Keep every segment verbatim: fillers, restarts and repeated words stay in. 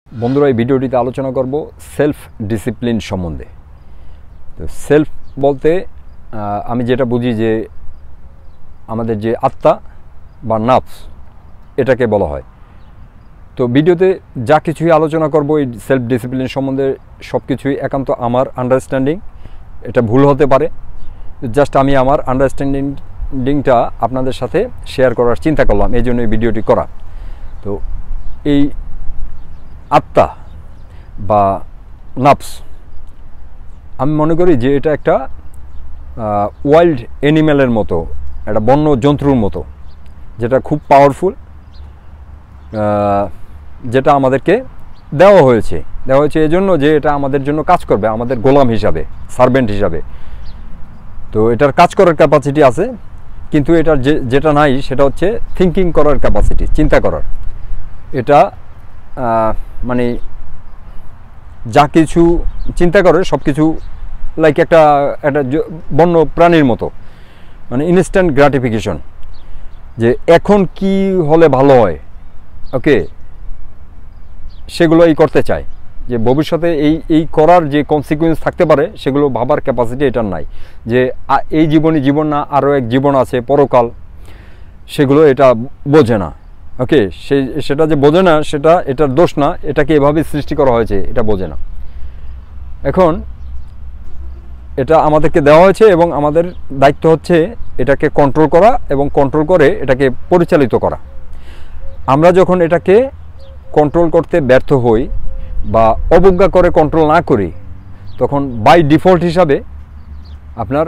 বন্ধুরা এই ভিডিওটিতে আলোচনা করব সেলফ ডিসিপ্লিন সম্বন্ধে। তো সেলফ বলতে আমি যেটা বুঝি যে আমাদের যে আত্মা বা নাফস এটাকে বলা হয়। তো ভিডিওতে যা কিছুই আলোচনা করব এই সেলফ ডিসিপ্লিন সম্বন্ধে সব কিছুই একান্ত আমার আন্ডারস্ট্যান্ডিং, এটা ভুল হতে পারে। জাস্ট আমি আমার আন্ডারস্ট্যান্ডিংটা আপনাদের সাথে শেয়ার করার চিন্তা করলাম, এই জন্য এই ভিডিওটি করা। তো এই আত্মা বা নাফস আমি মনে করি যে এটা একটা ওয়াইল্ড অ্যানিম্যালের মতো, একটা বন্য জন্তুর মতো, যেটা খুব পাওয়ারফুল, যেটা আমাদেরকে দেওয়া হয়েছে দেওয়া হয়েছে এই জন্য যে এটা আমাদের জন্য কাজ করবে, আমাদের গোলাম হিসাবে, সার্ভেন্ট হিসাবে। তো এটার কাজ করার ক্যাপাসিটি আছে, কিন্তু এটার যে যেটা নাই সেটা হচ্ছে থিঙ্কিং করার ক্যাপাসিটি, চিন্তা করার। এটা মানে যা কিছু চিন্তা করে সব কিছু লাইক একটা একটা বন্য প্রাণীর মতো, মানে ইনস্ট্যান্ট গ্র্যাটিফিকেশন, যে এখন কি হলে ভালো হয়, ওকে, সেগুলোই করতে চায়। যে ভবিষ্যতে এই এই করার যে কনসিকুয়েন্স থাকতে পারে সেগুলো ভাবার ক্যাপাসিটি এটার নাই। যে এই জীবনই জীবন না, আরও এক জীবন আছে, পরকাল, সেগুলো এটা বোঝে না। ওকে, সে সেটা যে বোঝে না সেটা এটার দোষ না, এটাকে এভাবে সৃষ্টি করা হয়েছে, এটা বোঝে না। এখন এটা আমাদেরকে দেওয়া হয়েছে এবং আমাদের দায়িত্ব হচ্ছে এটাকে কন্ট্রোল করা এবং কন্ট্রোল করে এটাকে পরিচালিত করা। আমরা যখন এটাকে কন্ট্রোল করতে ব্যর্থ হই বা অবজ্ঞা করে কন্ট্রোল না করি, তখন বাই ডিফল্ট হিসাবে আপনার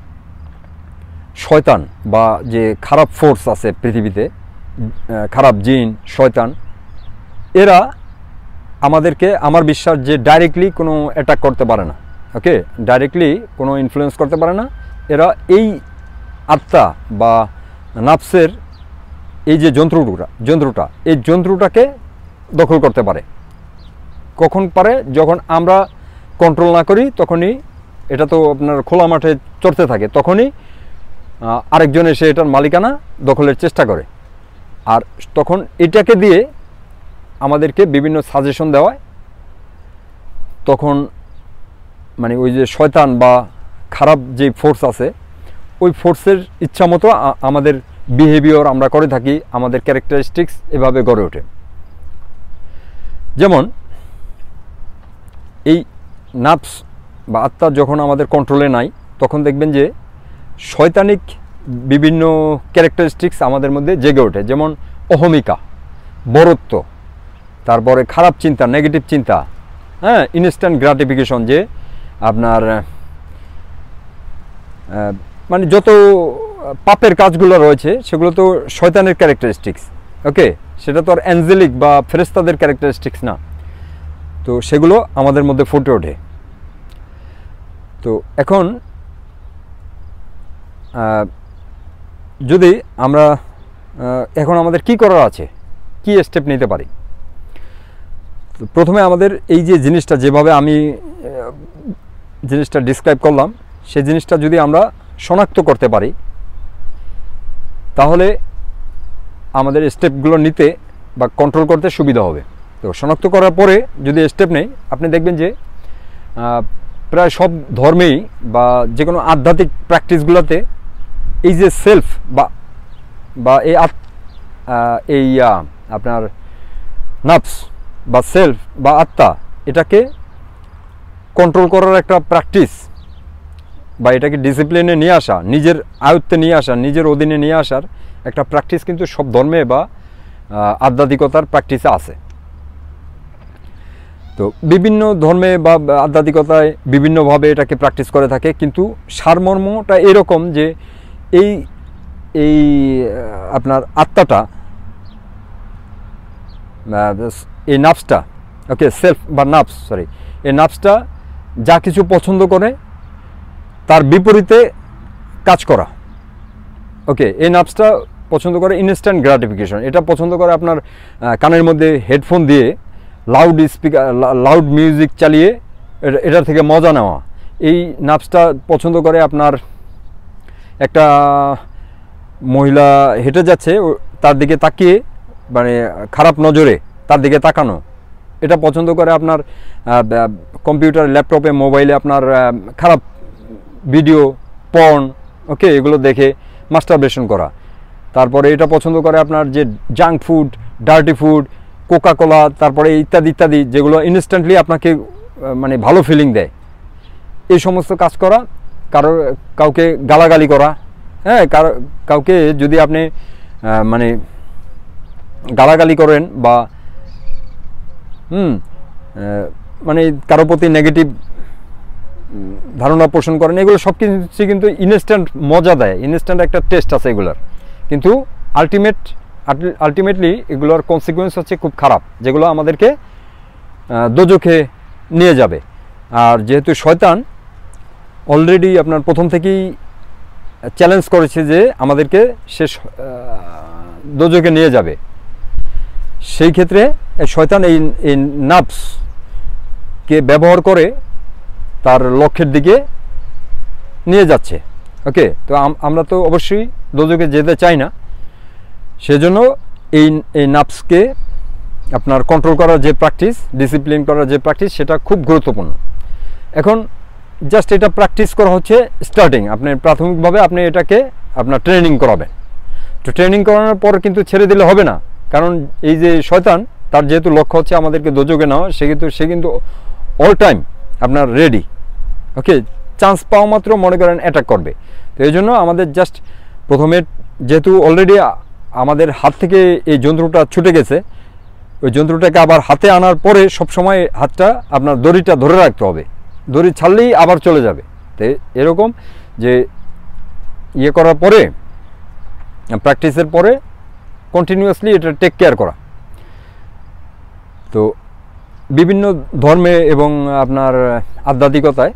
শয়তান বা যে খারাপ ফোর্স আছে পৃথিবীতে, খারাপ জিন, শয়তান, এরা আমাদেরকে, আমার বিশ্বাস যে ডাইরেক্টলি কোনো অ্যাটাক করতে পারে না, ওকে, ডাইরেক্টলি কোনো ইনফ্লুয়েন্স করতে পারে না। এরা এই আত্মা বা নাফসের এই যে যন্ত্রটা যন্ত্রটা এই যন্ত্রটাকে দখল করতে পারে। কখন পারে? যখন আমরা কন্ট্রোল না করি, তখনই এটা তো আপনার খোলা মাঠে চড়তে থাকে, তখনই আরেকজন এসে এটার মালিকানা দখলের চেষ্টা করে। আর তখন এটাকে দিয়ে আমাদেরকে বিভিন্ন সাজেশন দেওয়ায়, তখন মানে ওই যে শয়তান বা খারাপ যে ফোর্স আছে ওই ফোর্সের ইচ্ছা মতো আমাদের বিহেভিয়ার আমরা করে থাকি, আমাদের ক্যারেক্টারিস্টিক্স এভাবে গড়ে ওঠে। যেমন এই নাফস বা আত্মা যখন আমাদের কন্ট্রোলে নাই, তখন দেখবেন যে শয়তানিক বিভিন্ন ক্যারেক্টারিস্টিক্স আমাদের মধ্যে জেগে ওঠে। যেমন অহমিকা, বরত্ব, তারপরে খারাপ চিন্তা, নেগেটিভ চিন্তা, হ্যাঁ, ইনস্ট্যান্ট গ্র্যাটিফিকেশন, যে আপনার মানে যত পাপের কাজগুলো রয়েছে সেগুলো তো শয়তানের ক্যারেক্টারিস্টিক্স, ওকে, সেটা তো আর অ্যাঞ্জেলিক বা ফেরেশতাদের ক্যারেক্টারিস্টিক্স না। তো সেগুলো আমাদের মধ্যে ফুটে ওঠে। তো এখন যদি আমরা এখন আমাদের কি করার আছে, কি স্টেপ নিতে পারি? প্রথমে আমাদের এই যে জিনিসটা, যেভাবে আমি জিনিসটা ডিসক্রাইব করলাম, সেই জিনিসটা যদি আমরা শনাক্ত করতে পারি, তাহলে আমাদের স্টেপগুলো নিতে বা কন্ট্রোল করতে সুবিধা হবে। তো শনাক্ত করার পরে যদি স্টেপ নেই, আপনি দেখবেন যে প্রায় সব ধর্মেই বা যে কোনো আধ্যাত্মিক প্র্যাকটিসগুলোতে এই যে সেলফ বা বা এই এই আপনার নাফস বা সেলফ বা আত্মা, এটাকে কন্ট্রোল করার একটা প্র্যাকটিস বা এটাকে ডিসিপ্লিনে নিয়ে আসা, নিজের আয়ত্তে নিয়ে আসা, নিজের অধীনে নিয়ে আসার একটা প্র্যাকটিস কিন্তু সব ধর্মে বা আধ্যাত্মিকতার প্র্যাকটিসে আছে। তো বিভিন্ন ধর্মে বা আধ্যাত্মিকতায় বিভিন্নভাবে এটাকে প্র্যাকটিস করে থাকে, কিন্তু সারমর্মটা এরকম যে এই এই আপনার আত্মাটা, এই নাফসটা, ওকে, সেলফ বা নাফস, সরি, এই নাফসটা যা কিছু পছন্দ করে তার বিপরীতে কাজ করা। ওকে, এই নাফসটা পছন্দ করে ইনস্ট্যান্ট গ্র্যাটিফিকেশন, এটা পছন্দ করে আপনার কানের মধ্যে হেডফোন দিয়ে লাউড স্পিকার, লাউড মিউজিক চালিয়ে এটার থেকে মজা নেওয়া। এই নাফসটা পছন্দ করে আপনার একটা মহিলা হেঁটে যাচ্ছে, তার দিকে তাকিয়ে মানে খারাপ নজরে তার দিকে তাকানো, এটা পছন্দ করে আপনার কম্পিউটার, ল্যাপটপে, মোবাইলে আপনার খারাপ ভিডিও, পর্ন, ওকে, এগুলো দেখে মাস্টারবেশন করা। তারপরে এটা পছন্দ করে আপনার যে junk food, dirty food, Coca Cola, তারপরে ইত্যাদি ইত্যাদি, যেগুলো ইনস্ট্যান্টলি আপনাকে মানে ভালো ফিলিং দেয়, এই সমস্ত কাজ করা। কারো কাউকে গালাগালি করা, হ্যাঁ, কারো কাউকে যদি আপনি মানে গালাগালি করেন বা হুম মানে কারো প্রতি নেগেটিভ ধারণা পোষণ করেন, এগুলো সব কিছু কিন্তু ইনস্ট্যান্ট মজা দেয়, ইনস্ট্যান্ট একটা টেস্ট আছে এগুলোর, কিন্তু আলটিমেট আলটিমেটলি এগুলোর কনসিকুয়েন্স হচ্ছে খুব খারাপ, যেগুলো আমাদেরকে দোজখে নিয়ে যাবে। আর যেহেতু শয়তান অলরেডি আপনার প্রথম থেকেই চ্যালেঞ্জ করেছে যে আমাদেরকে সে দোজখে নিয়ে যাবে, সেই ক্ষেত্রে শয়তান এই এই নাফসকে ব্যবহার করে তার লক্ষ্যের দিকে নিয়ে যাচ্ছে। ওকে, তো আমরা তো অবশ্যই দোজখে যেতে চাই না, সেজন্য এই এই নাফসকে আপনার কন্ট্রোল করার যে প্র্যাকটিস, ডিসিপ্লিন করার যে প্র্যাকটিস, সেটা খুব গুরুত্বপূর্ণ। এখন জাস্ট এটা প্র্যাকটিস করা হচ্ছে স্টার্টিং, আপনি প্রাথমিকভাবে আপনি এটাকে আপনার ট্রেনিং করাবেন। তো ট্রেনিং করানোর পর কিন্তু ছেড়ে দিলে হবে না, কারণ এই যে শয়তান, তার যেহেতু লক্ষ্য হচ্ছে আমাদেরকে দোজখে নেওয়া, সে কিন্তু সে কিন্তু অল টাইম আপনার রেডি। ওকে, চান্স পাওয়া মাত্র মনে করেন অ্যাটাক করবে। তো এই জন্য আমাদের জাস্ট প্রথমে, যেহেতু অলরেডি আমাদের হাত থেকে এই যন্ত্রটা ছুটে গেছে, ওই যন্ত্রটাকে আবার হাতে আনার পরে সবসময় হাতটা আপনার দড়িটা ধরে রাখতে হবে, দড়ি ছাড়লেই আবার চলে যাবে। তো এরকম যে ইয়ে করার পরে, প্র্যাকটিসের পরে কন্টিনিউয়াসলি এটা টেক কেয়ার করা। তো বিভিন্ন ধর্মে এবং আপনার আধ্যাত্মিকতায়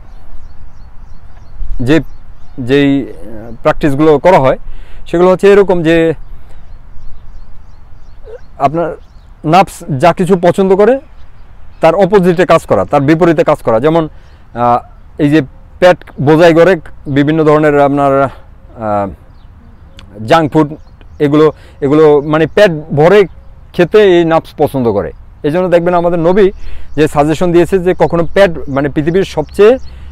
যে যেই প্র্যাকটিসগুলো করা হয়, সেগুলো হচ্ছে এরকম যে আপনার নাফস যা কিছু পছন্দ করে তার অপোজিটে কাজ করা, তার বিপরীতে কাজ করা। যেমন এই যে পেট বোঝাই করে বিভিন্ন ধরনের আপনার জাঙ্ক ফুড, এগুলো এগুলো মানে পেট ভরে খেতে এই নাফস পছন্দ করে। এই জন্য দেখবেন আমাদের নবী যে সাজেশন দিয়েছে যে কখনো পেট মানে পৃথিবীর সবচেয়ে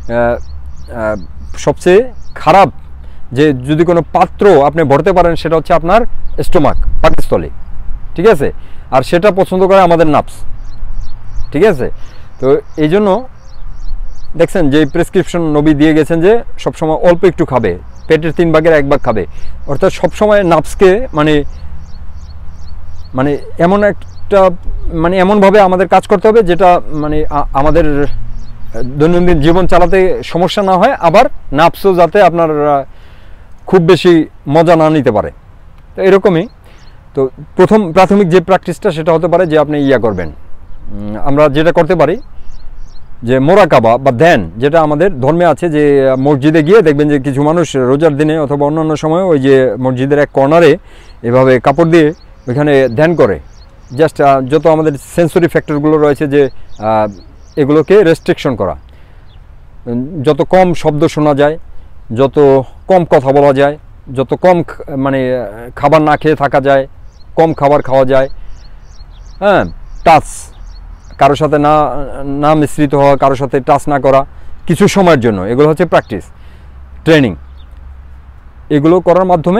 সবচেয়ে খারাপ যে যদি কোনো পাত্র আপনি ভরতে পারেন, সেটা হচ্ছে আপনার স্টোমাক, পাকস্থলী, ঠিক আছে। আর সেটা পছন্দ করে আমাদের নাফস, ঠিক আছে। তো এই জন্য দেখছেন যে প্রেসক্রিপশন নবী দিয়ে গেছেন যে সবসময় অল্প একটু খাবে, পেটের তিন ভাগের এক ভাগ খাবে, অর্থাৎ সবসময় নাফসকে মানে মানে এমন একটা মানে এমনভাবে আমাদের কাজ করতে হবে যেটা মানে আমাদের দৈনন্দিন জীবন চালাতে সমস্যা না হয়, আবার নাফসও যাতে আপনার খুব বেশি মজা না নিতে পারে। তো এরকমই। তো প্রথম প্রাথমিক যে প্র্যাকটিসটা সেটা হতে পারে যে আপনি ইয়া করবেন, আমরা যেটা করতে পারি যে মোরাকাবা বা ধ্যান, যেটা আমাদের ধর্মে আছে যে মসজিদে গিয়ে দেখবেন যে কিছু মানুষ রোজার দিনে অথবা অন্যান্য সময় ওই যে মসজিদের এক কর্নারে এভাবে কাপড় দিয়ে ওইখানে ধ্যান করে। জাস্ট যত আমাদের সেন্সরি ফ্যাক্টরগুলো রয়েছে যে এগুলোকে রেস্ট্রিকশন করা, যত কম শব্দ শোনা যায়, যত কম কথা বলা যায়, যত কম মানে খাবার না খেয়ে থাকা যায়, কম খাবার খাওয়া যায়, হ্যাঁ, টাচ কারোর সাথে না না মিশ্রিত হওয়া, কারোর সাথে টাচ না করা কিছু সময়ের জন্য, এগুলো হচ্ছে প্র্যাকটিস, ট্রেনিং। এগুলো করার মাধ্যমে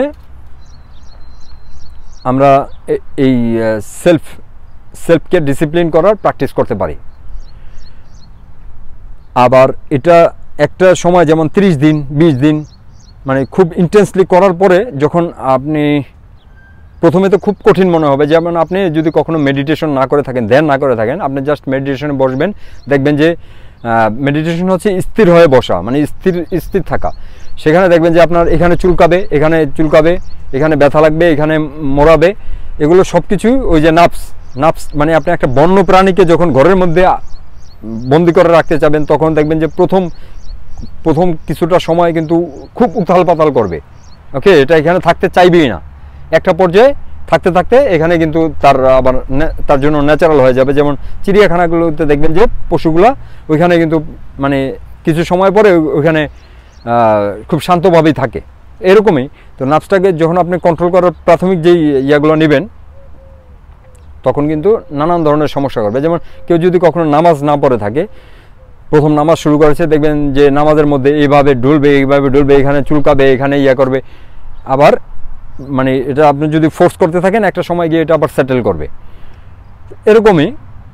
আমরা এই সেলফ সেলফকে ডিসিপ্লিন করার প্র্যাকটিস করতে পারি। আবার এটা একটা সময় যেমন ত্রিশ দিন বিশ দিন মানে খুব ইন্টেন্সলি করার পরে, যখন আপনি প্রথমে তো খুব কঠিন মনে হবে, যেমন আপনি যদি কখনো মেডিটেশন না করে থাকেন, ধ্যান না করে থাকেন, আপনি জাস্ট মেডিটেশনে বসবেন, দেখবেন যে মেডিটেশন হচ্ছে স্থির হয়ে বসা, মানে স্থির স্থির থাকা। সেখানে দেখবেন যে আপনার এখানে চুলকাবে, এখানে চুলকাবে, এখানে ব্যথা লাগবে, এখানে মোড়াবে, এগুলো সব কিছুই ওই যে নাফস নাফস মানে আপনি একটা বন্য প্রাণীকে যখন ঘরের মধ্যে বন্দি করে রাখতে চাবেন, তখন দেখবেন যে প্রথম প্রথম কিছুটা সময় কিন্তু খুব উথাল পাতাল করবে। ওকে, এটা এখানে থাকতে চাইবেই না। একটা পর্যায়ে থাকতে থাকতে এখানে কিন্তু তার আবার তার জন্য ন্যাচারাল হয়ে যাবে। যেমন চিড়িয়াখানাগুলোতে দেখবেন যে পশুগুলা ওইখানে কিন্তু মানে কিছু সময় পরে ওইখানে খুব শান্তভাবেই থাকে, এরকমই। তো নাফসটাকে যখন আপনি কন্ট্রোল করার প্রাথমিক যেই ইয়াগুলো নেবেন, তখন কিন্তু নানান ধরনের সমস্যা করবে। যেমন কেউ যদি কখনো নামাজ না পড়ে থাকে, প্রথম নামাজ শুরু করেছে, দেখবেন যে নামাজের মধ্যে এইভাবে ডুলবে এইভাবে ডুলবে, এখানে চুলকাবে, এখানে ইয়া করবে, আবার মানে এটা আপনি যদি ফোর্স করতে থাকেন একটা সময় গিয়ে এটা আবার সেটেল করবে, এরকমই।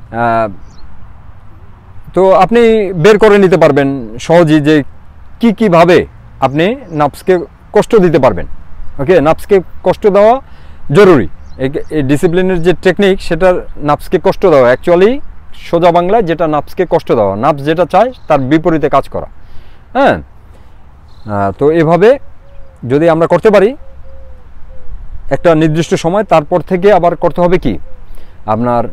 তো আপনি বের করে নিতে পারবেন সহজেই যে কি কিভাবে আপনি নার্ভসকে কষ্ট দিতে পারবেন। ওকে, নার্ভসকে কষ্ট দেওয়া জরুরি। এই ডিসিপ্লিনের যে টেকনিক সেটার নার্ভসকে কষ্ট দেওয়া, অ্যাকচুয়ালি সোজা বাংলায় যেটা নার্ভসকে কষ্ট দেওয়া, নার্ভস যেটা চায় তার বিপরীতে কাজ করা। হ্যাঁ, তো এভাবে যদি আমরা করতে পারি একটা নির্দিষ্ট সময়, তারপর থেকে আবার করতে হবে কি আপনার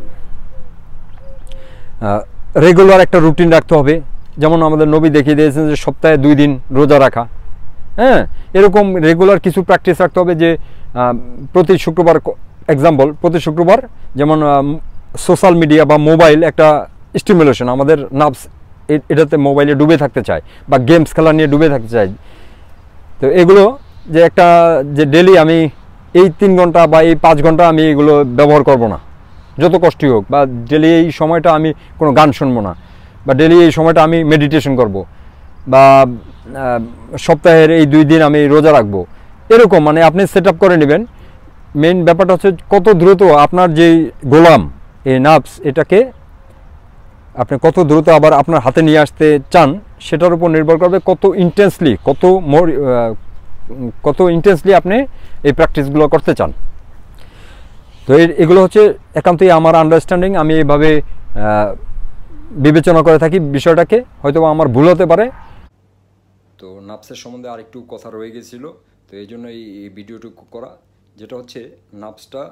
রেগুলার একটা রুটিন রাখতে হবে। যেমন আমাদের নবী দেখিয়ে দিয়েছেন যে সপ্তাহে দুই দিন রোজা রাখা। হ্যাঁ, এরকম রেগুলার কিছু প্র্যাকটিস রাখতে হবে যে প্রতি শুক্রবার, এক্সাম্পল প্রতি শুক্রবার যেমন সোশ্যাল মিডিয়া বা মোবাইল একটা স্টিমুলেশন, আমাদের নার্ভস এটাতে মোবাইলে ডুবে থাকতে চায় বা গেমস খেলা নিয়ে ডুবে থাকতে চায়। তো এগুলো যে একটা যে ডেলি আমি এই তিন ঘন্টা বা এই পাঁচ ঘন্টা আমি এগুলো ব্যবহার করব না, যত কষ্টই হোক, বা ডেলি এই সময়টা আমি কোনো গান শুনবো না, বা ডেলি এই সময়টা আমি মেডিটেশন করব, বা সপ্তাহের এই দুই দিন আমি রোজা রাখবো, এরকম মানে আপনি সেট আপ করে নেবেন। মেইন ব্যাপারটা হচ্ছে কত দ্রুত আপনার যেই গোলাম এই নার্ভস, এটাকে আপনি কত দ্রুত আবার আপনার হাতে নিয়ে আসতে চান সেটার উপর নির্ভর করবে কত ইন্টেন্সলি, কত মোর কত ইন্টেন্সলি আপনি এই প্র্যাকটিসগুলো করতে চান। তো এগুলো হচ্ছে একান্তই আমার আন্ডারস্ট্যান্ডিং, আমি এইভাবে বিবেচনা করে থাকি বিষয়টাকে, হয়তো আমার ভুল হতে পারে। তো নার্ভসের সম্বন্ধে আরেকটু কথা রয়ে গেছিলো, তো এই জন্য এই ভিডিওটুকু করা, যেটা হচ্ছে নার্ভসটা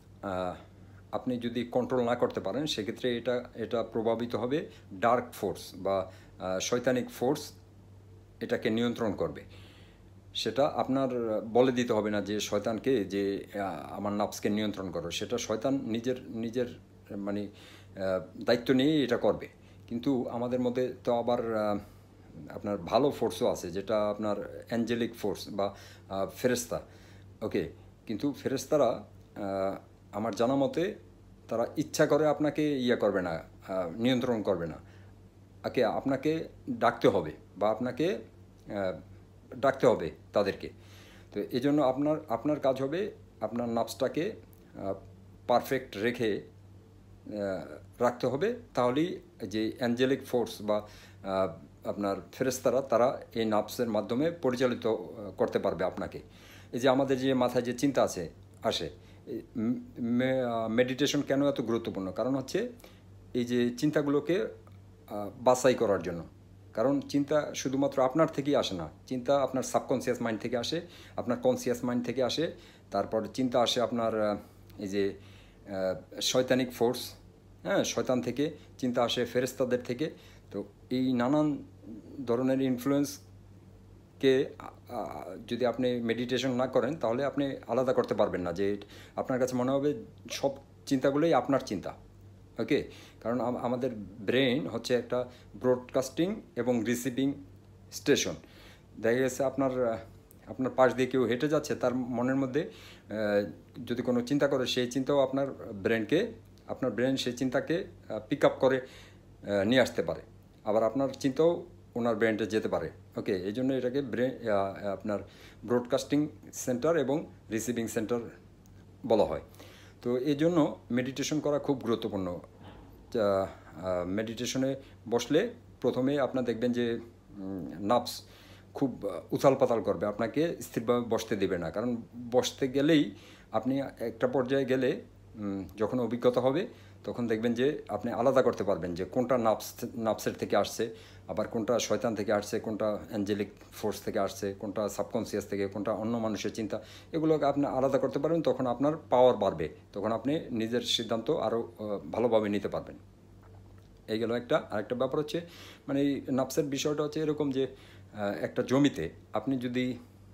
আপনি যদি কন্ট্রোল না করতে পারেন সেক্ষেত্রে এটা এটা প্রভাবিত হবে ডার্ক ফোর্স বা শয়তানিক ফোর্স এটাকে নিয়ন্ত্রণ করবে। সেটা আপনার বলে দিতে হবে না যে শয়তানকে যে আমার নার্ভসকে নিয়ন্ত্রণ করো, সেটা শয়তান নিজের নিজের মানে দায়িত্ব নিয়েই এটা করবে। কিন্তু আমাদের মধ্যে তো আবার আপনার ভালো ফোর্সও আছে, যেটা আপনার অ্যাঞ্জেলিক ফোর্স বা ফেরেশতা। ওকে, কিন্তু ফেরেশতারা আমার জানা মতে তারা ইচ্ছা করে আপনাকে ইয়া করবে না, নিয়ন্ত্রণ করবে না। ওকে, আপনাকে ডাকতে হবে বা আপনাকে ডাকতে হবে তাদেরকে। তো এই জন্য আপনার আপনার কাজ হবে আপনার নার্ভসটাকে পারফেক্ট রেখে রাখতে হবে, তাহলেই যে অ্যাঞ্জেলিক ফোর্স বা আপনার ফেরেশতারা তারা এই নার্ভসের মাধ্যমে পরিচালিত করতে পারবে আপনাকে। এই যে আমাদের যে মাথায় যে চিন্তা আছে আসে, মেডিটেশন কেন এত গুরুত্বপূর্ণ? কারণ হচ্ছে এই যে চিন্তাগুলোকে বাছাই করার জন্য। কারণ চিন্তা শুধুমাত্র আপনার থেকেই আসে না, চিন্তা আপনার সাবকনসিয়াস মাইন্ড থেকে আসে, আপনার কনসিয়াস মাইন্ড থেকে আসে, তারপর চিন্তা আসে আপনার এই যে শয়তানিক ফোর্স, হ্যাঁ, শয়তান থেকে চিন্তা আসে, ফেরেশতাদের থেকে। তো এই নানান ধরনের ইনফ্লুয়েন্সকে যদি আপনি মেডিটেশন না করেন তাহলে আপনি আলাদা করতে পারবেন না, যে আপনার কাছে মনে হবে সব চিন্তাগুলোই আপনার চিন্তা। ওকে, কারণ আমাদের ব্রেন হচ্ছে একটা ব্রডকাস্টিং এবং রিসিভিং স্টেশন। দেখা গেছে আপনার আপনার পাশ দিয়ে কেউ হেঁটে যাচ্ছে, তার মনের মধ্যে যদি কোনো চিন্তা করে, সেই চিন্তাও আপনার ব্রেনকে আপনার ব্রেন সেই চিন্তাকে পিক আপ করে নিয়ে আসতে পারে, আবার আপনার চিন্তাও ওনার ব্রেনটা যেতে পারে। ওকে, এই জন্য এটাকে ব্রেন আপনার ব্রডকাস্টিং সেন্টার এবং রিসিভিং সেন্টার বলা হয়। তো এই জন্য মেডিটেশন করা খুব গুরুত্বপূর্ণ। মেডিটেশনে বসলে প্রথমে আপনার দেখবেন যে নার্ভস খুব উথাল পাতাল করবে, আপনাকে স্থিরভাবে বসতে দেবে না। কারণ বসতে গেলেই আপনি একটা পর্যায়ে গেলে যখন অভিজ্ঞতা হবে তখন দেখবেন যে আপনি আলাদা করতে পারবেন যে কোনটা নার্ভস নার্ভসের থেকে আসছে, আবার কোনটা শয়তান থেকে আসছে, কোনটা অ্যাঞ্জেলিক ফোর্স থেকে আসছে, কোনটা সাবকনসিয়াস থেকে, কোনটা অন্য মানুষের চিন্তা, এগুলোকে আপনি আলাদা করতে পারবেন। তখন আপনার পাওয়ার বাড়বে, তখন আপনি নিজের সিদ্ধান্ত আরও ভালোভাবে নিতে পারবেন। এই গেল একটা। আরেকটা ব্যাপার হচ্ছে মানে এই নার্ভসের বিষয়টা হচ্ছে এরকম যে একটা জমিতে আপনি যদি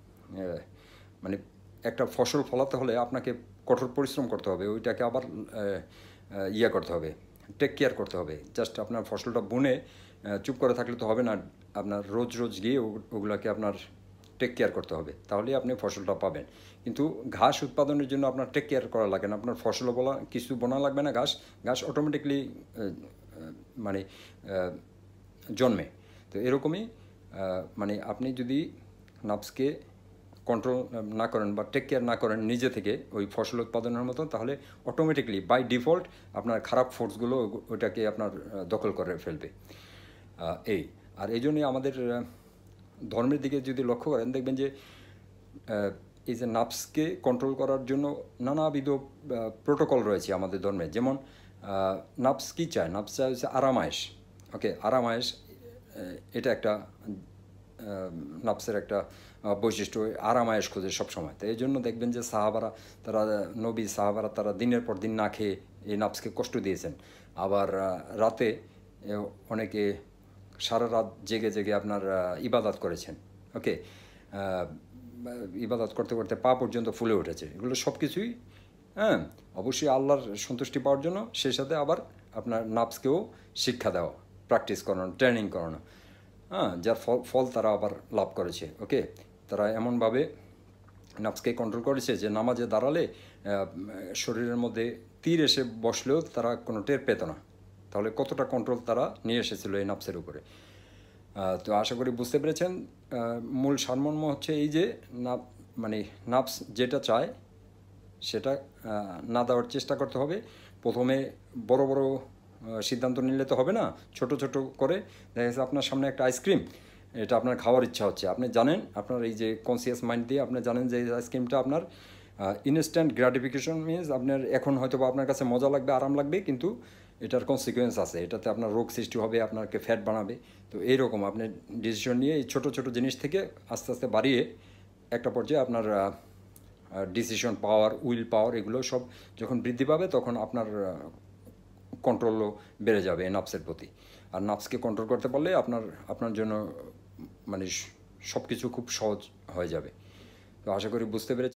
মানে একটা ফসল ফলাতে হলে আপনাকে কঠোর পরিশ্রম করতে হবে, ওইটাকে আবার ইয়ে করতে হবে, টেক কেয়ার করতে হবে। জাস্ট আপনার ফসলটা বুনে চুপ করে থাকলে তো হবে না, আপনার রোজ রোজ গিয়ে ওগুলোকে আপনার টেক কেয়ার করতে হবে, তাহলেই আপনি ফসলটা পাবেন। কিন্তু ঘাস উৎপাদনের জন্য আপনার টেক কেয়ার করা লাগে না, আপনার ফসলও বলা কিছু বোনা লাগবে না, ঘাস ঘাস অটোমেটিকলি মানে জন্মে। তো এরকমই মানে আপনি যদি নাপসকে কন্ট্রোল না করেন বা টেক কেয়ার না করেন নিজে থেকে ওই ফসল উৎপাদনের মতো, তাহলে অটোমেটিকলি বাই ডিফল্ট আপনার খারাপ ফোর্সগুলো ওইটাকে আপনার দখল করে ফেলবে। এই আর এই জন্যই আমাদের ধর্মের দিকে যদি লক্ষ্য করেন, দেখবেন যে এই যে নাফসকে কন্ট্রোল করার জন্য নানাবিধ প্রোটোকল রয়েছে আমাদের ধর্মে। যেমন নাফস কী চায়? নাফস চায় হচ্ছে আরামায়েশ। ওকে, আরামায়েশ এটা একটা নাফসের একটা বৈশিষ্ট্য, আরামায়েশ খোঁজে সবসময়। তো এই জন্য দেখবেন যে সাহাবারা, তারা নবী সাহাবারা তারা দিনের পর দিন না খেয়ে এই নাফসকে কষ্ট দিয়েছেন। আবার রাতে অনেকে সারা রাত জেগে জেগে আপনার ইবাদত করেছেন। ওকে, ইবাদত করতে করতে পা পর্যন্ত ফুলে উঠেছে। এগুলো সব কিছুই হ্যাঁ অবশ্যই আল্লাহর সন্তুষ্টি পাওয়ার জন্য, সেই সাথে আবার আপনার নাফসকেও শিক্ষা দেওয়া, প্র্যাকটিস করানো, ট্রেনিং করানো, হ্যাঁ, যার ফল ফল তারা আবার লাভ করেছে। ওকে, তারা এমনভাবে নাফসকে কন্ট্রোল করেছে যে নামাজে দাঁড়ালে শরীরের মধ্যে তীর এসে বসলেও তারা কোনো টের পেত না। তাহলে কতটা কন্ট্রোল তারা নিয়ে এসেছিলো এই নাফসের উপরে। তো আশা করি বুঝতে পেরেছেন। মূল সারমর্ম হচ্ছে এই যে না, মানে নাফস যেটা চায় সেটা না দেওয়ার চেষ্টা করতে হবে। প্রথমে বড় বড় সিদ্ধান্ত নিলে তো হবে না, ছোট ছোট করে দেখা যাচ্ছে আপনার সামনে একটা আইসক্রিম, এটা আপনার খাওয়ার ইচ্ছা হচ্ছে, আপনি জানেন, আপনার এই যে কনসিয়াস মাইন্ড দিয়ে আপনি জানেন যে এই আইসক্রিমটা আপনার ইনস্ট্যান্ট গ্র্যাটিফিকেশন মিনস আপনার এখন হয়তো বা আপনার কাছে মজা লাগবে, আরাম লাগবে, কিন্তু এটার কনসিকুয়েন্স আছে, এটাতে আপনার রোগ সৃষ্টি হবে, আপনাকে ফ্যাট বানাবে। তো এইরকম আপনি ডিসিশন নিয়ে এই ছোটো ছোটো জিনিস থেকে আস্তে আস্তে বাড়িয়ে একটা পর্যায়ে আপনার ডিসিশন পাওয়ার, উইল পাওয়ার, এগুলো সব যখন বৃদ্ধি পাবে তখন আপনার কন্ট্রোলও বেড়ে যাবে নাফসের প্রতি। আর নাফসকে কন্ট্রোল করতে পারলে আপনার আপনার জন্য মানে সব কিছু খুব সহজ হয়ে যাবে। তো আশা করি বুঝতে পেরেছি।